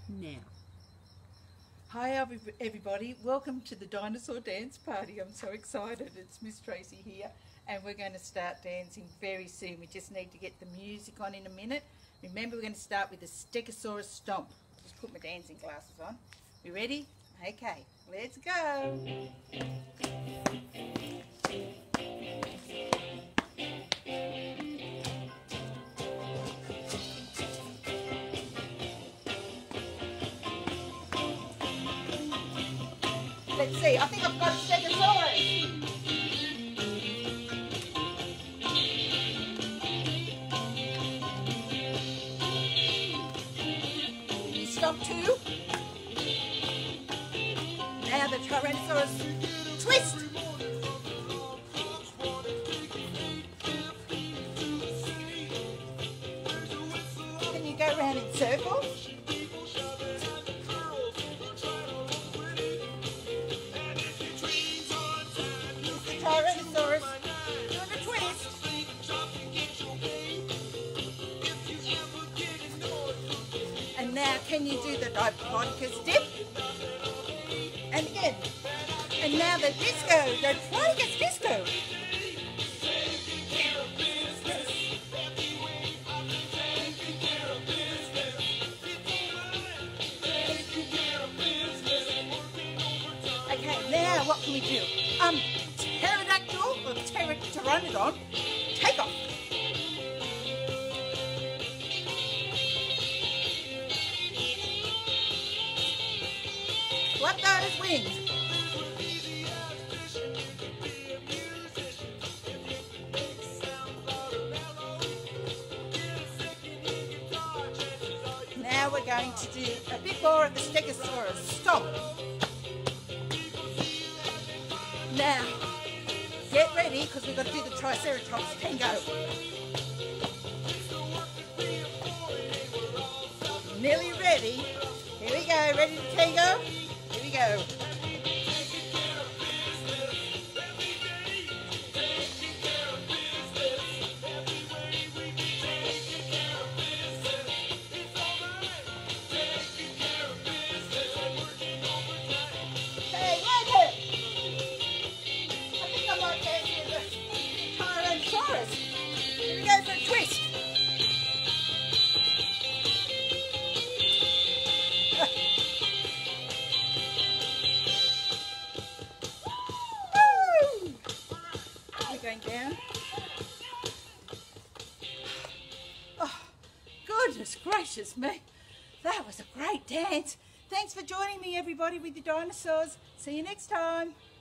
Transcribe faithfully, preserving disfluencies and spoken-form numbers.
now. Hi everybody, welcome to the Dinosaur Dance Party. I'm so excited. It's Miss Tracey here and we're going to start dancing very soon. We just need to get the music on in a minute. Remember, we're going to start with the Stegosaurus stomp. Just put my dancing glasses on. You ready? Okay, let's go. Let's see, I think I've got a Stegosaurus. You stop too. Now the Tyrannosaurus twist. Can you go around in circles? Tyrannosaurus doing a twist. And now can you do the Diplodocus dip? And again. And now the disco, the Diplodocus disco. Okay, now what can we do? Um, Pterodactyl or pter pteranodon, take off. Flap those wings. Now we're going to do a bit more of the Stegosaurus stomp. Now, get ready, because we've got to do the Triceratops tango. Nearly ready. Here we go. Ready to tango? Here we go. Hey, wait it! I think I might dance with the Tyrannosaurus. Here we go for a twist. Woo! We're going down. Oh, goodness gracious me. That was a great dance. Thanks for joining me, everybody, with the dinosaurs. See you next time.